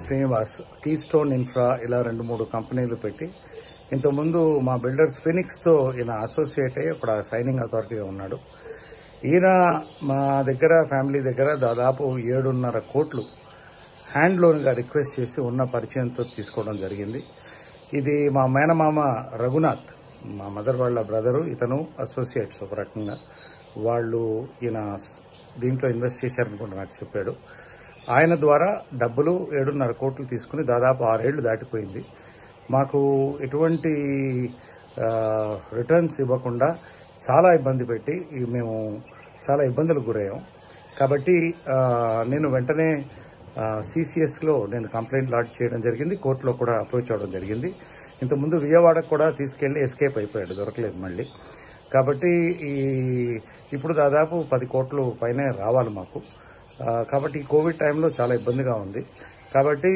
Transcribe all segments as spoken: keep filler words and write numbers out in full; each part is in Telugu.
శ్రీనివాస్ కీ స్టోన్ ఇన్ఫ్రా ఇలా రెండు మూడు కంపెనీలు పెట్టి ఇంతకుముందు మా బిల్డర్స్ ఫినిక్స్తో ఈయన అసోసియేట్ అయ్యి అక్కడ సైనింగ్ అథారిటీగా ఉన్నాడు. ఈయన మా దగ్గర ఫ్యామిలీ దగ్గర దాదాపు ఏడున్నర కోట్లు హ్యాండ్ లోన్గా రిక్వెస్ట్ చేసి ఉన్న పరిచయంతో తీసుకోవడం జరిగింది. ఇది మా మేనమామ రఘునాథ్, మా మదర్ వాళ్ళ బ్రదరు, ఇతను అసోసియేట్స్ ఒక రకంగా. వాళ్ళు ఈయన దీంట్లో ఇన్వెస్ట్ చేశారనుకుంటా నాకు చెప్పాడు. ఆయన ద్వారా డబ్బులు ఏడున్నర కోట్లు తీసుకుని దాదాపు ఆరేళ్లు దాటిపోయింది. మాకు ఎటువంటి రిటర్న్స్ ఇవ్వకుండా చాలా ఇబ్బంది పెట్టి మేము చాలా ఇబ్బందులకు గురయ్యాం. కాబట్టి నేను వెంటనే సిసిఎస్లో నేను కంప్లైంట్ లాడ్జ్ చేయడం జరిగింది. కోర్టులో కూడా అప్రోచ్ అవ్వడం జరిగింది. ఇంతకుముందు విజయవాడకు కూడా తీసుకెళ్లి ఎస్కేప్ అయిపోయాడు, దొరకలేదు మళ్ళీ. కాబట్టి ఈ ఇప్పుడు దాదాపు పది కోట్లు పైనే రావాలి మాకు. కాబట్టి ఈ కోవిడ్ టైంలో చాలా ఇబ్బందిగా ఉంది. కాబట్టి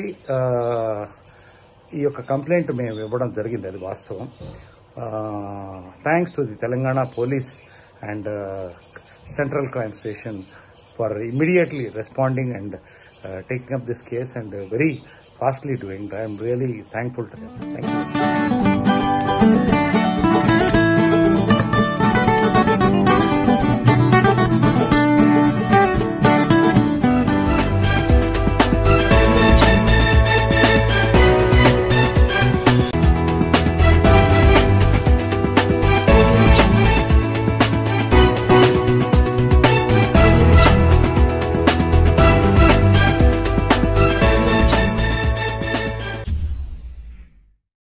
ఈ యొక్క కంప్లైంట్ మేము ఇవ్వడం జరిగింది, అది వాస్తవం. Thanks to the Telangana police and central crime station for immediately responding and uh, taking up this case and uh, very fastly doing. I am really thankful to them. Thank you.